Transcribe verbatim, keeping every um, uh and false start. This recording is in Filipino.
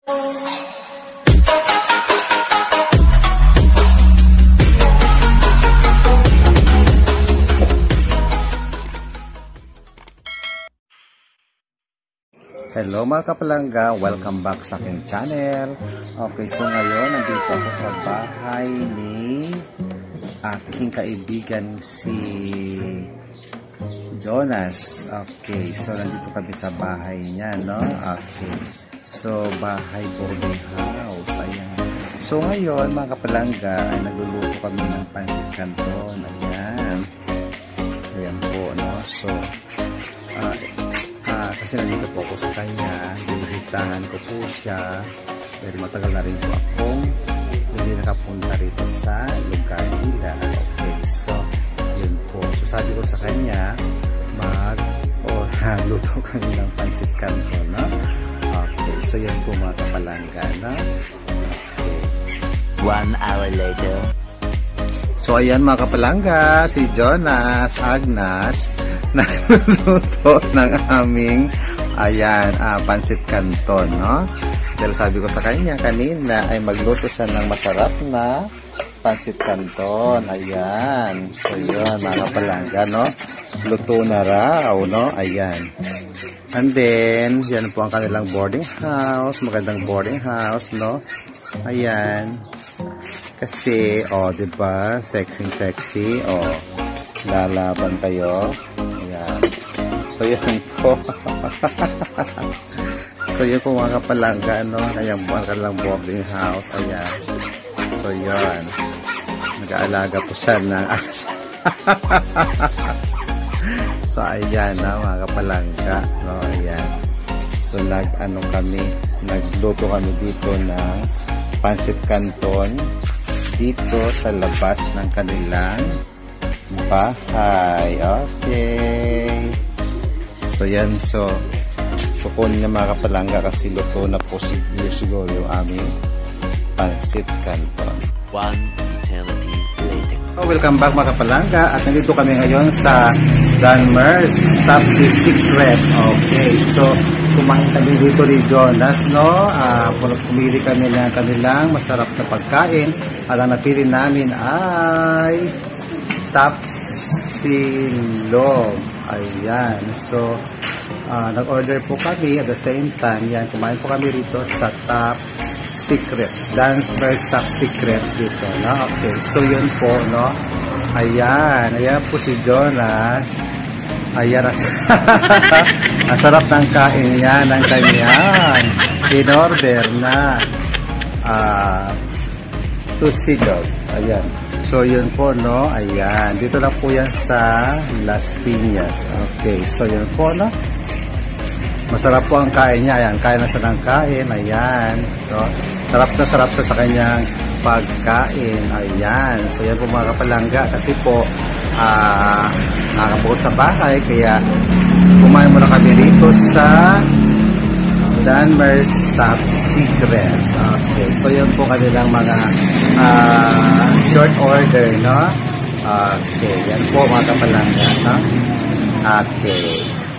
Hello mga kapalangga, welcome back sa aking channel. Okay, so ngayon nandito ako sa bahay ni aking kaibigan si Jonas. Okay, so nandito kami sa bahay niya, no? Okay, so bahay boarding house, ayan. So ngayon mga kapalangga ay nagluluto kami ng pansit canton, ayan. Ayan po, no? So uh, kasi nandito po ako sa kanya, binisitahan ko po siya, pero matagal na rin po akong hindi nakapunta rito sa lugar nila. Okay, so yun po. So sabi ko sa kanya, mag o luto kami ng pansit canton, no? Okay, so yun po mga kapalangga, no? Okay. One hour later. So ayan mga kapalangga, si Jonas Agnas nagluluto ng aming ayan, ah, pansit canton, no? Dahil sabi ko sa kanya kanina ay magluto siya ng masarap na pansit canton. Ayan. So yun mga kapalangga, no? Luto na raw, no? Ayan. And then, yan po ang kanilang boarding house. Magandang boarding house, no? Ayan. Kasi, oh, diba? Sexy, sexy. Oh, lalaban kayo. Ayan. So, yan po. So, yun po mga kapalangga, no? Ayan po ang kanilang boarding house. Ayan. So, yun. Nag-aalaga po siya ng aso. So, ayan na mga kapalangga, no? Ayan. So, nag-ano kami, nagluto kami dito ng pansit canton dito sa labas ng kanilang bahay. Okay. So yan, so kukunin niya mga kapalangga kasi luto na po siguro, siguro yung aming pansit canton. One eternity later. So, welcome back mga kapalangga at nandito kami ngayon sa Danmar's Top Secret. Okay, so kumain kami dito ni Jonas, no? Uh, pumili kami ng kanilang masarap na pagkain. Ang napili namin ay Tapsilog. Ayan. So, uh, nag-order po kami at the same time. Yan, kumain po kami rito sa Top Secret. Danmar's Top Secret dito, no? Okay. So, yun po, no? Ayan. Ayan po si Jonas. Ayan, ang sarap ng kain niya ng kanyang in-order na uh, tusilog. Ayan. So, yun po, no? Ayan. Dito lang po yan sa Las Piñas. Okay. So, yun po, no? Masarap po ang kain niya. Ayan. Kain na siya ng kain. Ayan. So, sarap na sarap siya sa kanyang pagkain. Ayan. So, yan po mga kapalangga. Kasi po, ah, uh, nakakabukod sa bahay, kaya kumain muna kami rito sa Danmar's Top Secret. Okay, so yun po kanilang mga uh, short order, no? Okay, yan po mga kapalangga, no? Okay.